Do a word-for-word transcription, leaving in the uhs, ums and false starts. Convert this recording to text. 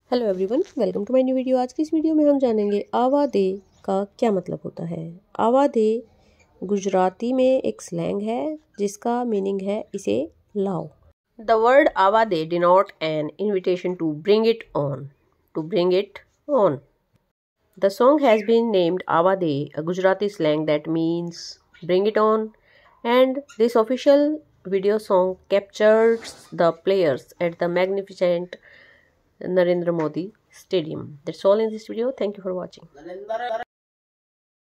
Hello everyone, welcome to my new video. आज की इस वीडियो में हम जानेंगे आवा दे का क्या मतलब होता है। आवा दे गुजराती में एक स्लैंग है जिसका मीनिंग है इसे लाओ। The word Aava De denote an invitation to bring it on to bring it on the song has been named Aava De, a Gujarati slang that means bring it on, and this official video song captures the players at the magnificent Narendra Modi Stadium. That's all in this video. Thank you for watching.